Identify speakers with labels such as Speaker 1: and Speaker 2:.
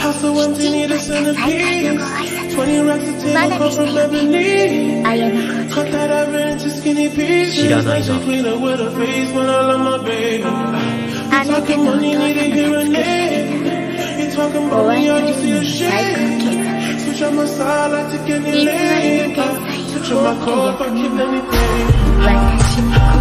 Speaker 1: 知らないな。
Speaker 2: あなたのお父様が作ってくれたお会いするに最高傑作。偽りの天才を放っておいても私